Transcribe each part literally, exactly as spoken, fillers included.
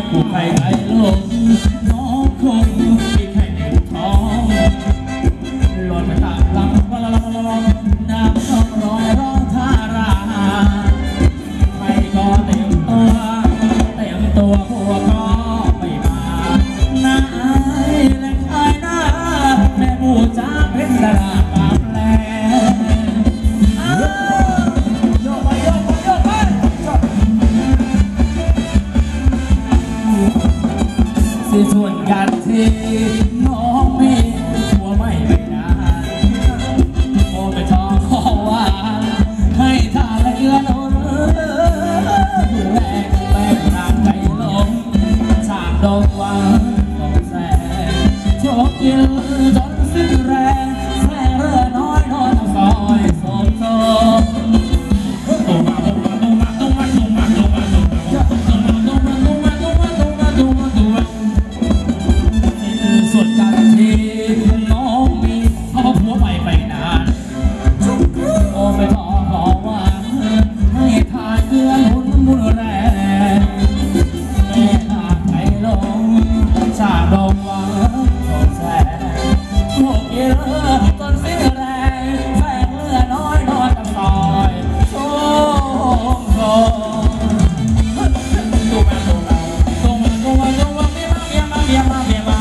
ผู้ใครใครลงน้องคงมีแค่หนึ่งท้องหล่นไปตามลำว่าละละละละน้ำต้องรอยร้องท่าราใครก็เต็มตัวเต็มตัวพวกก็ไม่มาหน้าอายและใครหน้าแม่ผู้จ้าเป็นดาราปากแหลส่วนกันที่น้องมีหัวไม่ไปนานโอ้ไปทองขอว่าให้ทางและเอื้อโน้นแรงแรงทางไปลงฉากดงวันตกแสงโชคกินจนสิ้นแรงแสงเรือน้อยนอนซอยสมโตตุ้มาตุ้มาตุ้มาตุ้มาตุ้มาตุ้มาตุ้มาตุ้มาตุ้มาตุ้มาตุ้มาตุ้มาตุ้มาตุ้มาส่วนกันที่น้องมีเพราะผัวไปไปนานโอ้ไปขอขอว่าให้ทานเกลือหนุนมุนแรงแม่อาจไปลงชาดงวังตกแสงโชคเยอะจนสิ้นแรงแสงเลือน้อยนอนกับซอยโชคโชคตัวมาตัวเราตัวมาตัวมาตัวมาเมียมาเมียมาเมียมา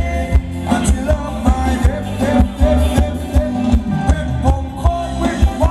ว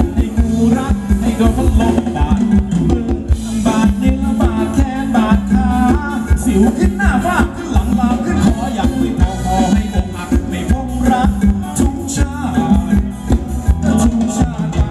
ให้กูรักให้โดนพัดลมบาดมือบาดเนื้อบาดแขนบาดขาสิวขึ้นหน้าฟาดขึ้นหลังลามขึ้นคออยากไม่พอพอให้อกหักไม่พงรักทุกชาติทุกชาติไป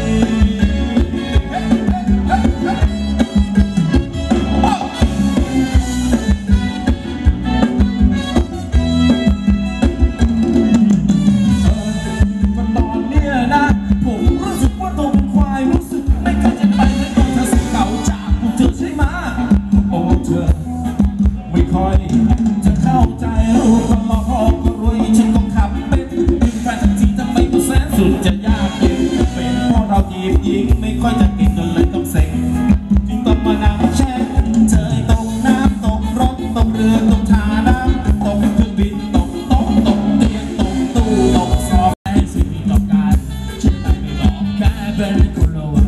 จะเข้าใจรู้คนรอพอก็รวยฉันก็ขับเป็นเป็นแฟนทันทีทำไมก็แสนสุดจะยากเย็นเป็นเพราะเราจีบยิงไม่ค่อยจะเก่งกันเลยต้องเซ็งจึงต้องมานั่งแช่เจอตกน้ำตกรถตกเรือตกท่าน้ำตกเครื่องบินตกโต๊ะตกเตียงตกตู้ตกซอกให้สิ่งที่ต้องการฉันไม่บอกแค่เป็นคนละวัน